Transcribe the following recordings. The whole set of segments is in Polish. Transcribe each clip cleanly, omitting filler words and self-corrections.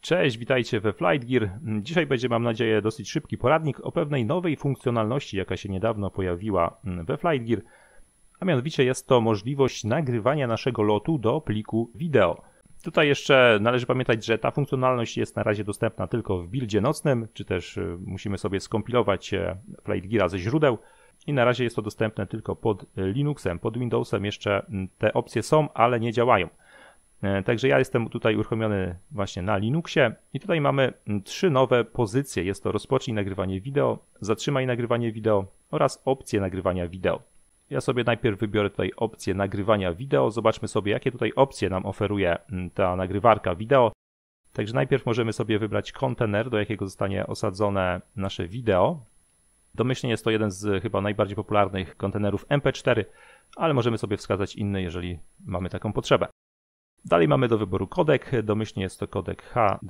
Cześć, witajcie we Flight Gear. Dzisiaj będzie, mam nadzieję, dosyć szybki poradnik o pewnej nowej funkcjonalności, jaka się niedawno pojawiła we Flight Gear, a mianowicie jest to możliwość nagrywania naszego lotu do pliku wideo. Tutaj jeszcze należy pamiętać, że ta funkcjonalność jest na razie dostępna tylko w buildzie nocnym, czy też musimy sobie skompilować Flight Geara ze źródeł i na razie jest to dostępne tylko pod Linuxem, pod Windowsem jeszcze te opcje są, ale nie działają. Także ja jestem tutaj uruchomiony właśnie na Linuxie i tutaj mamy 3 nowe pozycje. Jest to rozpocznij nagrywanie wideo, zatrzymaj nagrywanie wideo oraz opcje nagrywania wideo. Ja sobie najpierw wybiorę tutaj opcję nagrywania wideo. Zobaczmy sobie, jakie tutaj opcje nam oferuje ta nagrywarka wideo. Także najpierw możemy sobie wybrać kontener, do jakiego zostanie osadzone nasze wideo. Domyślnie jest to jeden z chyba najbardziej popularnych kontenerów MP4, ale możemy sobie wskazać inny, jeżeli mamy taką potrzebę. Dalej mamy do wyboru kodek, domyślnie jest to kodek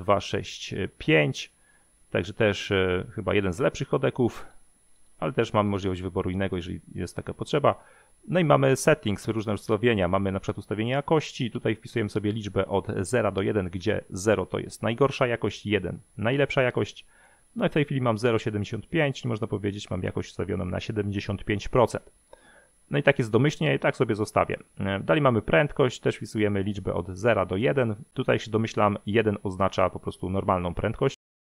H265, także też chyba jeden z lepszych kodeków, ale też mamy możliwość wyboru innego, jeżeli jest taka potrzeba. No i mamy settings, różne ustawienia, mamy na przykład ustawienie jakości, tutaj wpisujemy sobie liczbę od 0 do 1, gdzie 0 to jest najgorsza jakość, 1 najlepsza jakość. No i w tej chwili mam 0,75, czyli można powiedzieć, mam jakość ustawioną na 75%. No i tak jest domyślnie i tak sobie zostawię. Dalej mamy prędkość, też wpisujemy liczbę od 0 do 1. Tutaj się domyślam, 1 oznacza po prostu normalną prędkość.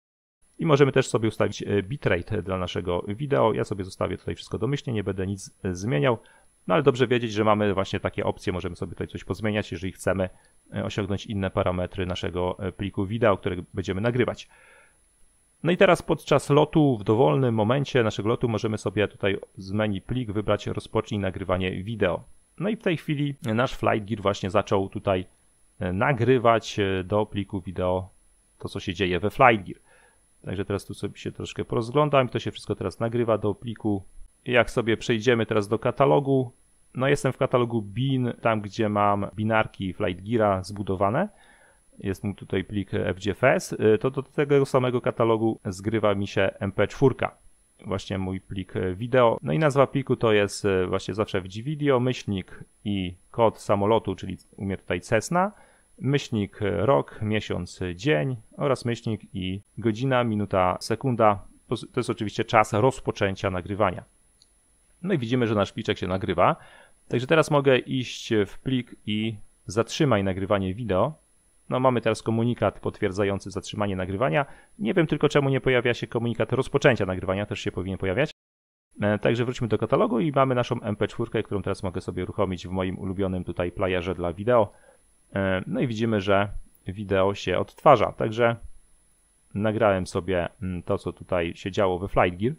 I możemy też sobie ustawić bitrate dla naszego wideo. Ja sobie zostawię tutaj wszystko domyślnie, nie będę nic zmieniał. No ale dobrze wiedzieć, że mamy właśnie takie opcje, możemy sobie tutaj coś pozmieniać, jeżeli chcemy osiągnąć inne parametry naszego pliku wideo, które będziemy nagrywać. No i teraz podczas lotu, w dowolnym momencie naszego lotu możemy sobie tutaj z menu plik wybrać rozpocznij nagrywanie wideo. No i w tej chwili nasz Flight Gear właśnie zaczął tutaj nagrywać do pliku wideo to, co się dzieje we Flight Gear. Także teraz tu sobie się troszkę porozglądam, to się wszystko teraz nagrywa do pliku. I jak sobie przejdziemy teraz do katalogu, no jestem w katalogu bin, tam gdzie mam binarki Flight Geara zbudowane. Jest mu tutaj plik FGFS, to do tego samego katalogu zgrywa mi się MP4, właśnie mój plik wideo. No i nazwa pliku to jest właśnie zawsze FGVideo, myślnik i kod samolotu, czyli u mnie tutaj Cessna, myślnik rok, miesiąc, dzień oraz myślnik i godzina, minuta, sekunda. To jest oczywiście czas rozpoczęcia nagrywania. No i widzimy, że nasz pliczek się nagrywa. Także teraz mogę iść w plik i zatrzymaj nagrywanie wideo. No mamy teraz komunikat potwierdzający zatrzymanie nagrywania. Nie wiem tylko czemu nie pojawia się komunikat rozpoczęcia nagrywania, też się powinien pojawiać. Także wróćmy do katalogu i mamy naszą MP4, którą teraz mogę sobie uruchomić w moim ulubionym tutaj playerze dla wideo. No i widzimy, że wideo się odtwarza. Także nagrałem sobie to, co tutaj się działo we Flight Gear.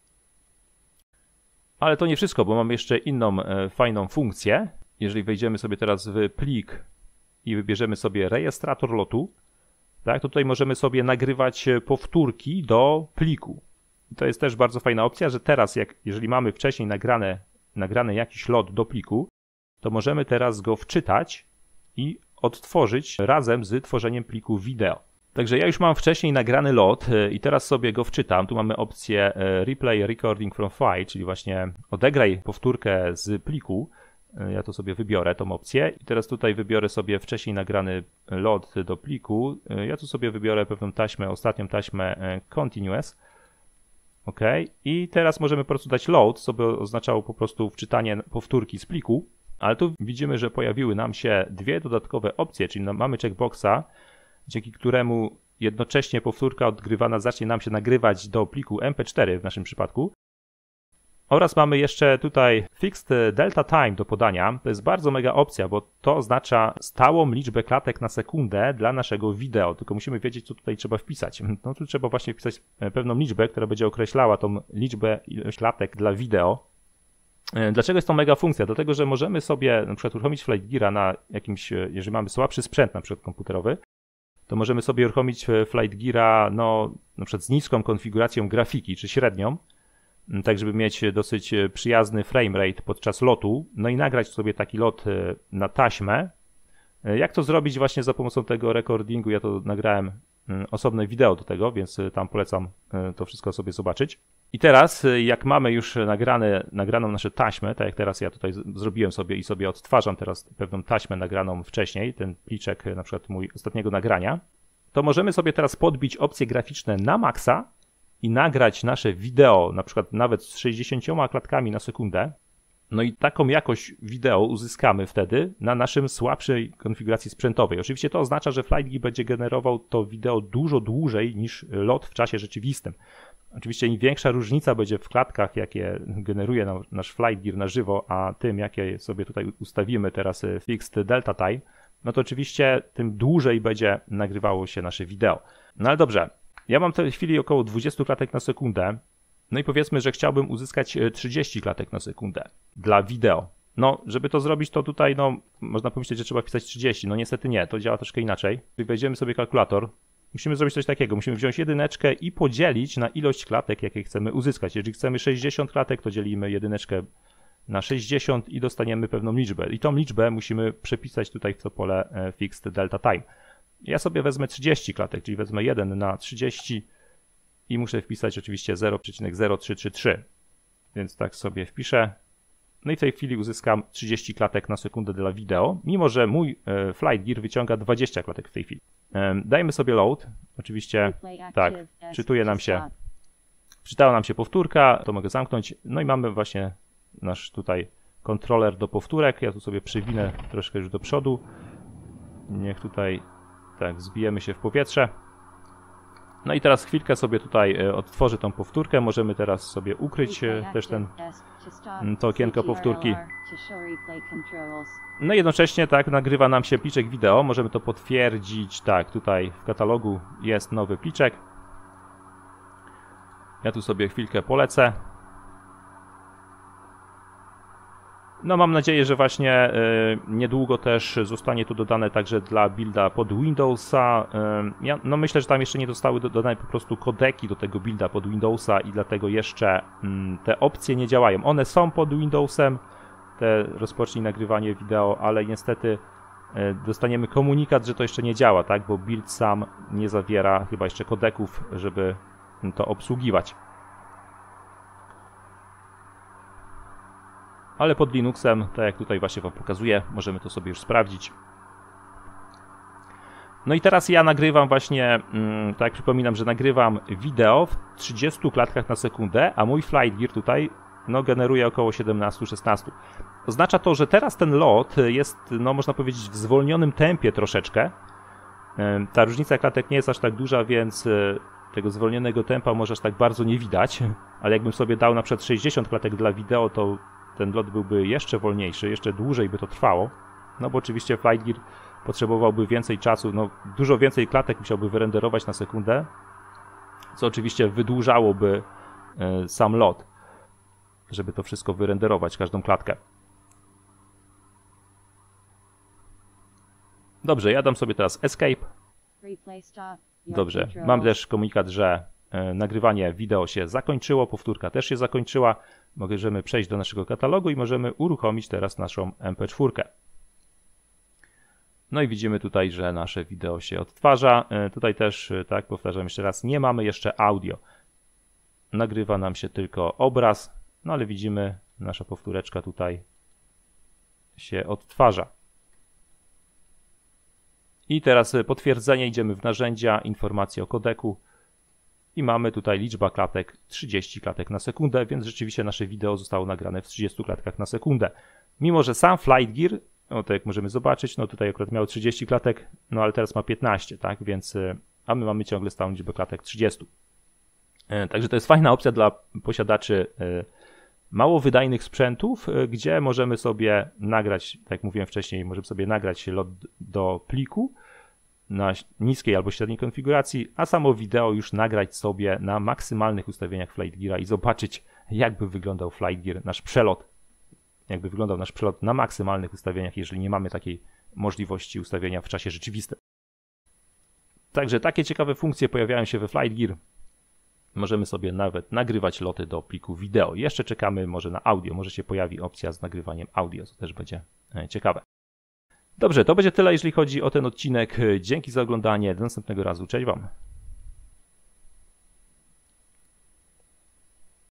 Ale to nie wszystko, bo mam jeszcze inną fajną funkcję. Jeżeli wejdziemy sobie teraz w plik i wybierzemy sobie rejestrator lotu, tak, to tutaj możemy sobie nagrywać powtórki do pliku. I to jest też bardzo fajna opcja, że teraz, jeżeli mamy wcześniej nagrany jakiś lot do pliku, to możemy teraz go wczytać i odtworzyć razem z tworzeniem pliku wideo. Także ja już mam wcześniej nagrany lot i teraz sobie go wczytam. Tu mamy opcję Replay Recording from File, czyli właśnie odegraj powtórkę z pliku. Ja to sobie wybiorę, tą opcję i teraz tutaj wybiorę sobie wcześniej nagrany lot do pliku. Ja tu sobie wybiorę pewną taśmę, ostatnią taśmę Continuous. OK. I teraz możemy po prostu dać load, co by oznaczało po prostu wczytanie powtórki z pliku. Ale tu widzimy, że pojawiły nam się dwie dodatkowe opcje, czyli mamy checkboxa, dzięki któremu jednocześnie powtórka odgrywana zacznie nam się nagrywać do pliku MP4 w naszym przypadku. Oraz mamy jeszcze tutaj Fixed Delta Time do podania. To jest bardzo mega opcja, bo to oznacza stałą liczbę klatek na sekundę dla naszego wideo. Tylko musimy wiedzieć, co tutaj trzeba wpisać. No tu trzeba właśnie wpisać pewną liczbę, która będzie określała tą liczbę ilość klatek dla wideo. Dlaczego jest to mega funkcja? Dlatego, że możemy sobie na przykład uruchomić Flight Geara na jakimś, jeżeli mamy słabszy sprzęt, na przykład komputerowy, to możemy sobie uruchomić Flight Geara na przykład z niską konfiguracją grafiki, czy średnią, tak żeby mieć dosyć przyjazny framerate podczas lotu, no i nagrać sobie taki lot na taśmę. Jak to zrobić właśnie za pomocą tego recordingu? Ja to nagrałem osobne wideo do tego, więc tam polecam to wszystko sobie zobaczyć. I teraz, jak mamy już nagraną naszą taśmę, tak jak teraz ja tutaj zrobiłem sobie i sobie odtwarzam teraz pewną taśmę nagraną wcześniej, ten pliczek na przykład mój ostatniego nagrania, to możemy sobie teraz podbić opcje graficzne na maksa i nagrać nasze wideo, na przykład nawet z 60 klatkami na sekundę. No i taką jakość wideo uzyskamy wtedy na naszym słabszej konfiguracji sprzętowej. Oczywiście to oznacza, że FlightGear będzie generował to wideo dużo dłużej niż lot w czasie rzeczywistym. Oczywiście im większa różnica będzie w klatkach, jakie generuje nasz FlightGear na żywo, a tym, jakie sobie tutaj ustawimy teraz Fixed Delta Time, no to oczywiście tym dłużej będzie nagrywało się nasze wideo. No ale dobrze, ja mam w tej chwili około 20 klatek na sekundę, no i powiedzmy, że chciałbym uzyskać 30 klatek na sekundę dla wideo. No, żeby to zrobić, to tutaj, no, można pomyśleć, że trzeba wpisać 30, no niestety nie, to działa troszkę inaczej. Gdy wejdziemy sobie kalkulator, musimy zrobić coś takiego, musimy wziąć jedyneczkę i podzielić na ilość klatek, jakie chcemy uzyskać. Jeżeli chcemy 60 klatek, to dzielimy jedyneczkę na 60 i dostaniemy pewną liczbę. I tą liczbę musimy przepisać tutaj w to pole Fixed Delta Time. Ja sobie wezmę 30 klatek, czyli wezmę 1 na 30 i muszę wpisać oczywiście 0,0333. Więc tak sobie wpiszę. No i w tej chwili uzyskam 30 klatek na sekundę dla wideo, mimo że mój FlightGear wyciąga 20 klatek w tej chwili. Dajmy sobie load. Oczywiście tak, czytała nam się powtórka, to mogę zamknąć. No i mamy właśnie nasz tutaj kontroler do powtórek. Ja tu sobie przewinę troszkę już do przodu. Niech tutaj tak zbijemy się w powietrze. No i teraz chwilkę sobie tutaj odtworzę tą powtórkę. Możemy teraz sobie ukryć też to okienko powtórki. No i jednocześnie tak nagrywa nam się pliczek wideo. Możemy to potwierdzić. Tak, tutaj w katalogu jest nowy pliczek. Ja tu sobie chwilkę polecę. No mam nadzieję, że właśnie niedługo też zostanie to dodane także dla builda pod Windowsa. No myślę, że tam jeszcze nie zostały dodane po prostu kodeki do tego builda pod Windowsa i dlatego jeszcze te opcje nie działają. One są pod Windowsem, te rozpocznij nagrywanie wideo, ale niestety dostaniemy komunikat, że to jeszcze nie działa, tak? Bo build sam nie zawiera chyba jeszcze kodeków, żeby to obsługiwać. Ale pod Linuxem, tak jak tutaj właśnie wam pokazuję, możemy to sobie już sprawdzić. No i teraz ja nagrywam właśnie, tak jak przypominam, że nagrywam wideo w 30 klatkach na sekundę, a mój FlightGear tutaj no, generuje około 17-16. Oznacza to, że teraz ten lot jest, no można powiedzieć, w zwolnionym tempie troszeczkę. Ta różnica klatek nie jest aż tak duża, więc tego zwolnionego tempa może aż tak bardzo nie widać. Ale jakbym sobie dał na przykład 60 klatek dla wideo, to ten lot byłby jeszcze wolniejszy, jeszcze dłużej by to trwało. No bo oczywiście FlightGear potrzebowałby więcej czasu, no dużo więcej klatek musiałby wyrenderować na sekundę, co oczywiście wydłużałoby sam lot, żeby to wszystko wyrenderować, każdą klatkę. Dobrze, ja dam sobie teraz Escape. Dobrze, mam też komunikat, że nagrywanie wideo się zakończyło, powtórka też się zakończyła. Możemy przejść do naszego katalogu i możemy uruchomić teraz naszą MP4. No i widzimy tutaj, że nasze wideo się odtwarza. Tutaj też, tak, powtarzam jeszcze raz, nie mamy jeszcze audio. Nagrywa nam się tylko obraz, no ale widzimy, nasza powtóreczka tutaj się odtwarza. I teraz potwierdzenie, idziemy w narzędzia, informacje o kodeku i mamy tutaj liczba klatek 30 klatek na sekundę, więc rzeczywiście nasze wideo zostało nagrane w 30 klatkach na sekundę. Mimo że sam FlightGear, no to jak możemy zobaczyć, no tutaj akurat miał 30 klatek, no ale teraz ma 15, tak, więc, a my mamy ciągle stałą liczbę klatek 30. Także to jest fajna opcja dla posiadaczy mało wydajnych sprzętów, gdzie możemy sobie nagrać, tak jak mówiłem wcześniej, możemy sobie nagrać lot do pliku na niskiej albo średniej konfiguracji, a samo wideo już nagrać sobie na maksymalnych ustawieniach FlightGeara i zobaczyć, jakby wyglądał FlightGear, nasz przelot. Jakby wyglądał nasz przelot na maksymalnych ustawieniach, jeżeli nie mamy takiej możliwości ustawienia w czasie rzeczywistym. Także takie ciekawe funkcje pojawiają się we FlightGear. Możemy sobie nawet nagrywać loty do pliku wideo. Jeszcze czekamy może na audio, może się pojawi opcja z nagrywaniem audio, co też będzie ciekawe. Dobrze, to będzie tyle, jeżeli chodzi o ten odcinek. Dzięki za oglądanie, do następnego razu, cześć wam.